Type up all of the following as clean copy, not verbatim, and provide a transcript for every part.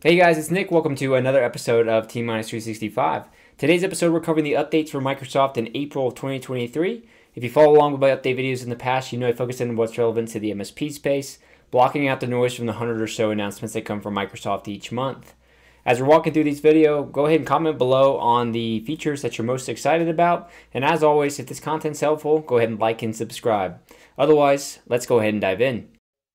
Hey guys, it's Nick. Welcome to another episode of T-Minus 365. Today's episode, we're covering the updates for Microsoft in April of 2023. If you follow along with my update videos in the past, you know I focus on what's relevant to the MSP space, blocking out the noise from the 100 or so announcements that come from Microsoft each month. As we're walking through this video, go ahead and comment below on the features that you're most excited about. And as always, if this content's helpful, go ahead and like and subscribe. Otherwise, let's go ahead and dive in.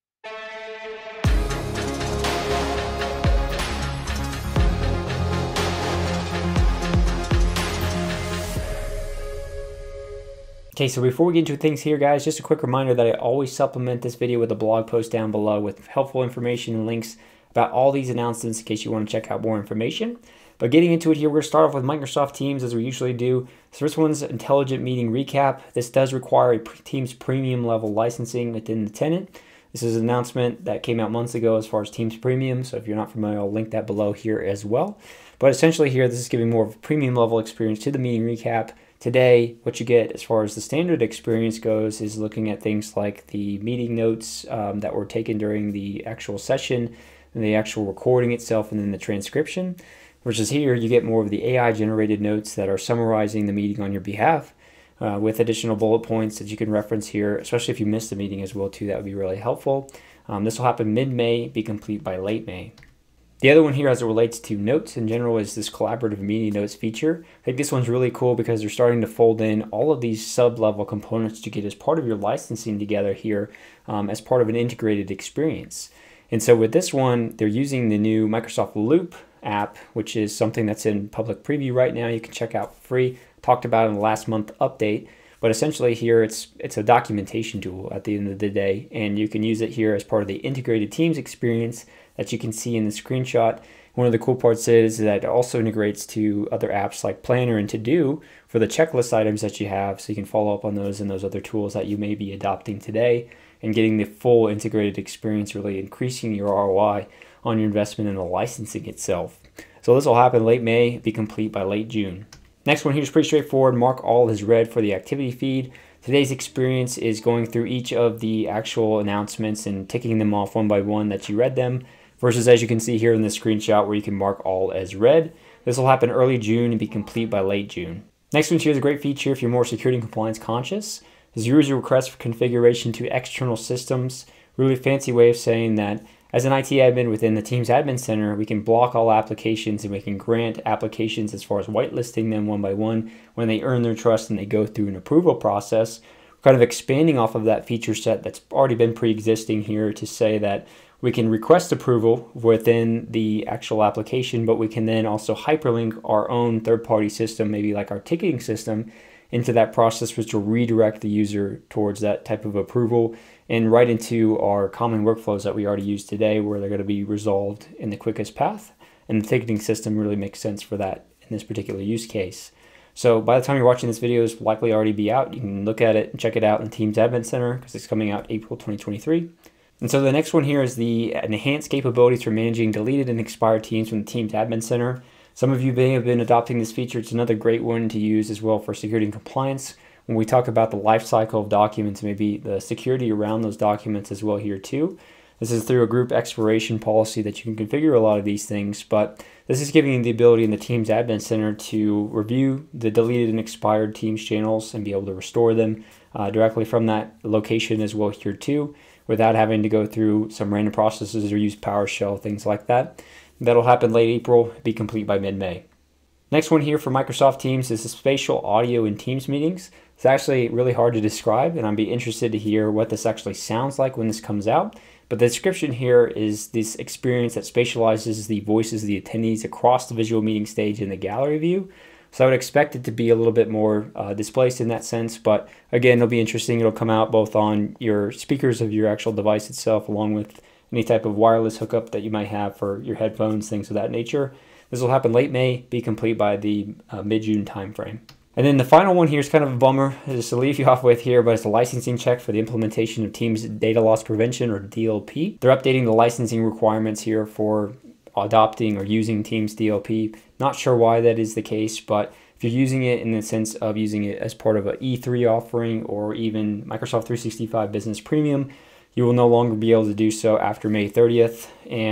Okay, so before we get into things here, guys, just a quick reminder that I always supplement this video with a blog post down below with helpful information and links about all these announcements in case you want to check out more information. But getting into it here, we're going to start off with Microsoft Teams as we usually do. So this one's Intelligent Meeting Recap. This does require a Teams Premium level licensing within the tenant. This is an announcement that came out months ago as far as Teams Premium. So if you're not familiar, I'll link that below here as well. But essentially here, this is giving more of a premium level experience to the meeting recap. Today, what you get as far as the standard experience goes is looking at things like the meeting notes that were taken during the actual session, and the actual recording itself, and then the transcription. Versus here, you get more of the AI-generated notes that are summarizing the meeting on your behalf with additional bullet points that you can reference here, especially if you missed the meeting as well too. That would be really helpful. This will happen mid-May, be complete by late May. The other one here as it relates to notes in general is this collaborative meeting notes feature. I think this one's really cool because they're starting to fold in all of these sub-level components to get as part of your licensing together here as part of an integrated experience. And so with this one, they're using the new Microsoft Loop app, which is something that's in public preview right now. You can check out for free. Talked about in the last month update. But essentially here, it's a documentation tool at the end of the day. And you can use it here as part of the integrated Teams experience that you can see in the screenshot. One of the cool parts is that it also integrates to other apps like Planner and To Do for the checklist items that you have. So you can follow up on those and those other tools that you may be adopting today and getting the full integrated experience, really increasing your ROI on your investment in the licensing itself. So this will happen late May, be complete by late June. Next one here is pretty straightforward. Mark all as read for the activity feed. Today's experience is going through each of the actual announcements and ticking them off one by one that you read them, versus as you can see here in the screenshot where you can mark all as read. This will happen early June and be complete by late June. Next one here is a great feature if you're more security and compliance conscious. Is user request for configuration to external systems. Really fancy way of saying that as an IT admin within the Teams Admin Center, we can block all applications and we can grant applications as far as whitelisting them one by one when they earn their trust and they go through an approval process. We're kind of expanding off of that feature set that's already been pre-existing here to say that we can request approval within the actual application, but we can then also hyperlink our own third-party system, maybe like our ticketing system, into that process, which will redirect the user towards that type of approval and right into our common workflows that we already use today, where they're going to be resolved in the quickest path. And the ticketing system really makes sense for that in this particular use case. So by the time you're watching this video, it's likely already be out. You can look at it and check it out in the Teams Admin Center because it's coming out April 2023. And so the next one here is the enhanced capabilities for managing deleted and expired teams from the Teams Admin Center. Some of you may have been adopting this feature. It's another great one to use as well for security and compliance. When we talk about the life cycle of documents, maybe the security around those documents as well here too. This is through a group expiration policy that you can configure a lot of these things, but this is giving you the ability in the Teams Admin Center to review the deleted and expired Teams channels and be able to restore them directly from that location as well here too, without having to go through some random processes or use PowerShell, things like that. That'll happen late April, be complete by mid-May. Next one here for Microsoft Teams is the spatial audio in Teams meetings. It's actually really hard to describe, and I'd be interested to hear what this actually sounds like when this comes out. But the description here is this experience that spatializes the voices of the attendees across the visual meeting stage in the gallery view. So I would expect it to be a little bit more displaced in that sense, but again, it'll be interesting. It'll come out both on your speakers of your actual device itself, along with any type of wireless hookup that you might have for your headphones, things of that nature. This will happen late May, be complete by the mid-June timeframe. And then the final one here is kind of a bummer, just to leave you off with here, but it's a licensing check for the implementation of Teams Data Loss Prevention, or DLP. They're updating the licensing requirements here for adopting or using Teams DLP. Not sure why that is the case, but if you're using it in the sense of using it as part of an E3 offering or even Microsoft 365 Business Premium, you will no longer be able to do so after May 30th. And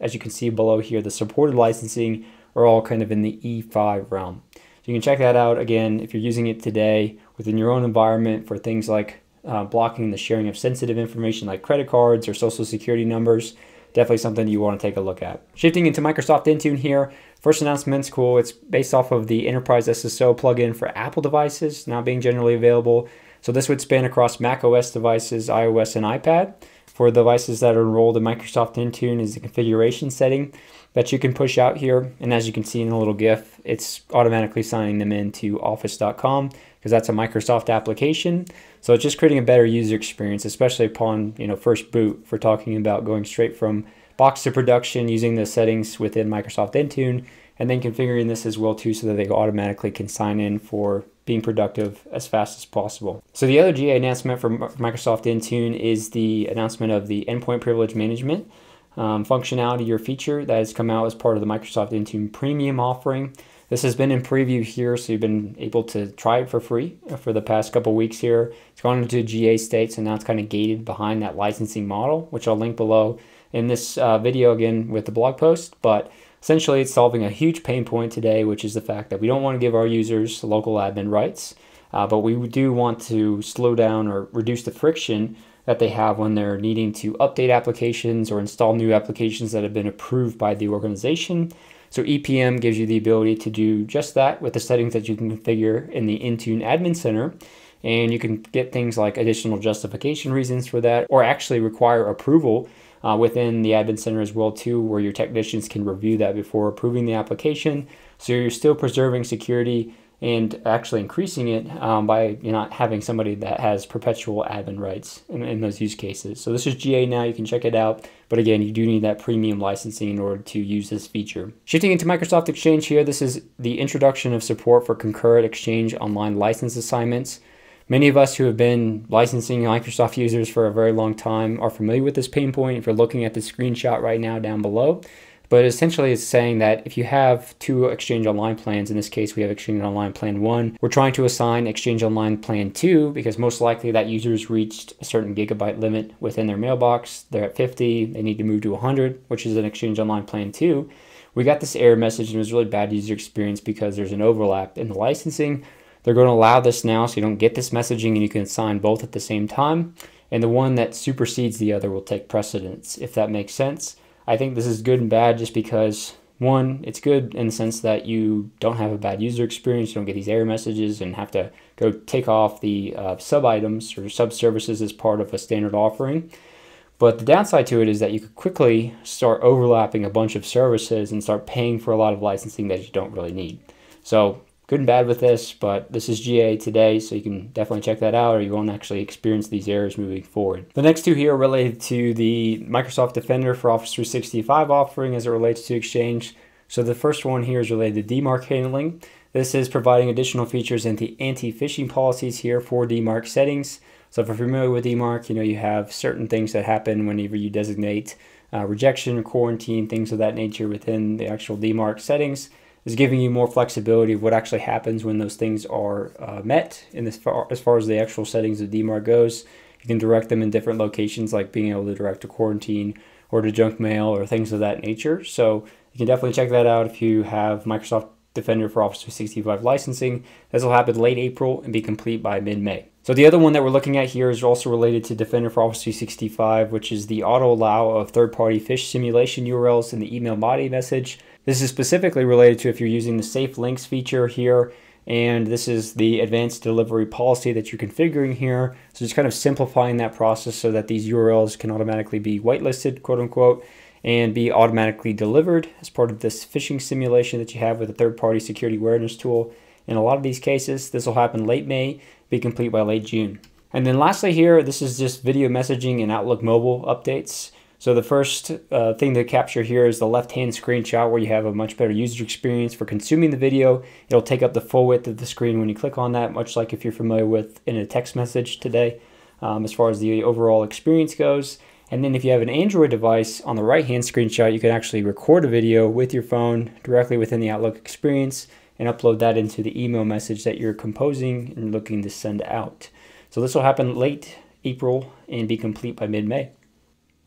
as you can see below here, the supported licensing are all kind of in the E5 realm. So you can check that out again if you're using it today within your own environment for things like blocking the sharing of sensitive information like credit cards or social security numbers. Definitely something you want to take a look at. Shifting into Microsoft Intune here, first announcement's cool. It's based off of the Enterprise SSO plugin for Apple devices now being generally available. So this would span across Mac OS devices, iOS, and iPad. For devices that are enrolled in Microsoft Intune is the configuration setting that you can push out here. And as you can see in a little GIF, it's automatically signing them into office.com because that's a Microsoft application. So it's just creating a better user experience, especially upon first boot, for talking about going straight from box to production using the settings within Microsoft Intune, and then configuring this as well too so that they automatically can sign in for being productive as fast as possible. So the other GA announcement for Microsoft Intune is the announcement of the endpoint privilege management functionality or feature that has come out as part of the Microsoft Intune Premium offering. This has been in preview here, so you've been able to try it for free for the past couple weeks here. It's gone into GA state, so now it's kind of gated behind that licensing model, which I'll link below in this video again with the blog post. But essentially, it's solving a huge pain point today, which is the fact that we don't want to give our users local admin rights, but we do want to slow down or reduce the friction that they have when they're needing to update applications or install new applications that have been approved by the organization. So EPM gives you the ability to do just that with the settings that you can configure in the Intune Admin Center. And you can get things like additional justification reasons for that, or actually require approval within the Admin Center as well too, where your technicians can review that before approving the application. So you're still preserving security and actually increasing it by not having somebody that has perpetual admin rights in those use cases. So this is GA now, you can check it out. But again, you do need that premium licensing in order to use this feature. Shifting into Microsoft Exchange here, this is the introduction of support for concurrent Exchange online license assignments. Many of us who have been licensing Microsoft users for a very long time are familiar with this pain point if you're looking at the screenshot right now down below. But essentially it's saying that if you have two Exchange Online plans, in this case we have Exchange Online Plan 1, we're trying to assign Exchange Online Plan 2 because most likely that user's reached a certain gigabyte limit within their mailbox. They're at 50, they need to move to 100, which is an Exchange Online Plan 2. We got this error message and it was really bad user experience because there's an overlap in the licensing. They're going to allow this now so you don't get this messaging and you can assign both at the same time. And the one that supersedes the other will take precedence, if that makes sense. I think this is good and bad just because, one, it's good in the sense that you don't have a bad user experience, you don't get these error messages and have to go take off the sub-items or sub-services as part of a standard offering. But the downside to it is that you could quickly start overlapping a bunch of services and start paying for a lot of licensing that you don't really need. So good and bad with this, but this is GA today, so you can definitely check that out or you won't actually experience these errors moving forward. The next two here are related to the Microsoft Defender for Office 365 offering as it relates to Exchange. So the first one here is related to DMARC handling. This is providing additional features into anti-phishing policies here for DMARC settings. So if you're familiar with DMARC, you have certain things that happen whenever you designate rejection or quarantine, things of that nature within the actual DMARC settings. Is giving you more flexibility of what actually happens when those things are met. And as far as the actual settings of DMARC goes, you can direct them in different locations, like being able to direct to quarantine or to junk mail or things of that nature. So you can definitely check that out if you have Microsoft Defender for Office 365 licensing. This will happen late April and be complete by mid-May. So the other one that we're looking at here is also related to Defender for Office 365, which is the auto allow of third-party phish simulation URLs in the email body message. This is specifically related to if you're using the safe links feature here, and this is the advanced delivery policy that you're configuring here. So just kind of simplifying that process so that these URLs can automatically be whitelisted, quote unquote, and be automatically delivered as part of this phishing simulation that you have with a third-party security awareness tool. In a lot of these cases, this will happen late May, be complete by late June. And then lastly here, this is just video messaging and Outlook mobile updates. So the first thing to capture here is the left-hand screenshot where you have a much better user experience for consuming the video. It'll take up the full width of the screen when you click on that, much like if you're familiar with in a text message today, as far as the overall experience goes. And then if you have an Android device, on the right-hand screenshot, you can actually record a video with your phone directly within the Outlook experience and upload that into the email message that you're composing and looking to send out. So this will happen late April and be complete by mid-May.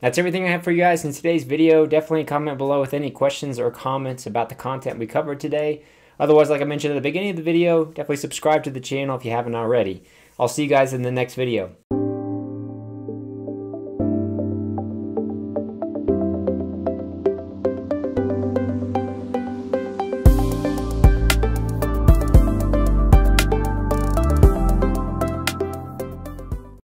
That's everything I have for you guys in today's video. Definitely comment below with any questions or comments about the content we covered today. Otherwise, like I mentioned at the beginning of the video, definitely subscribe to the channel if you haven't already. I'll see you guys in the next video.